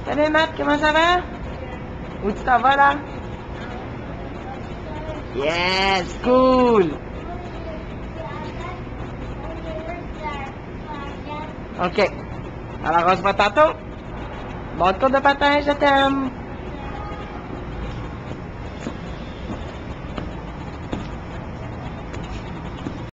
Salut Matt, comment ça va? Où tu t'en vas là? Yes, cool! Ok. Alors on se voit tantôt. Bon tour de patin, je t'aime.